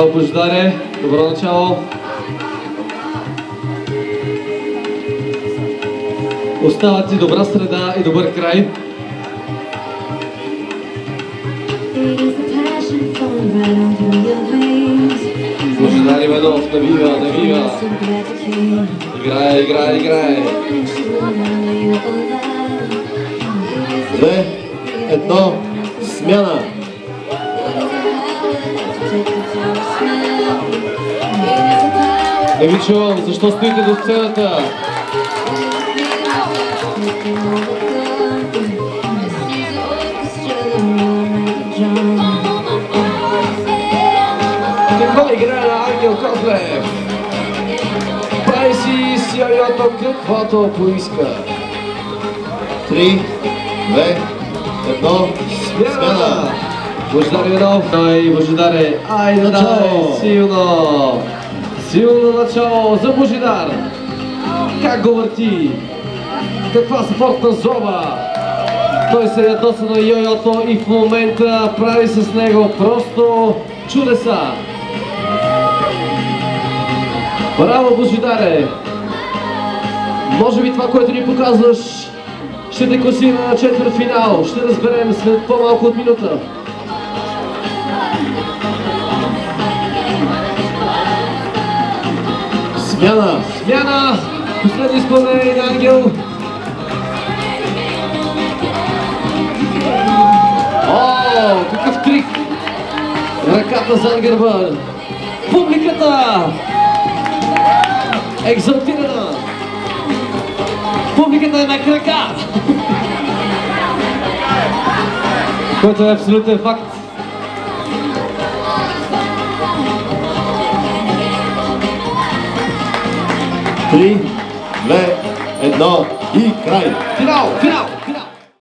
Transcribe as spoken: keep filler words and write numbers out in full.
Браво, Божидаре! Добро начало! Остава ти добра среда и добър край. Божидар Иванов, навива, навива! Играе, играе, играе! Две, едно, смяна! Не ви чувам, защо стоите до сцената? Какво играе на Ангел Котлев? Прави си с йойото каквото поиска. Три, две, едно, смяна! Божидар Иванов, ай, Божидаре, айде дай, силно! Силно начало за Божидар! Как го върти? Каква спортна зоба! Той се ядоса на йойото и в момента прави с него просто чудеса! Браво, Божидаре! Може би това, което ни показваш, ще те класира на четвъртфинал. Ще разберем след по-малко от минута. Смяна! Смяна! Последно изпълнение на Ангел. О, какъв трик! Ръката зад гърба. Публиката! Екзалтирана! Публиката е на крака! Който е абсолютен факт. Три, две, едно и край! Финал! Финал!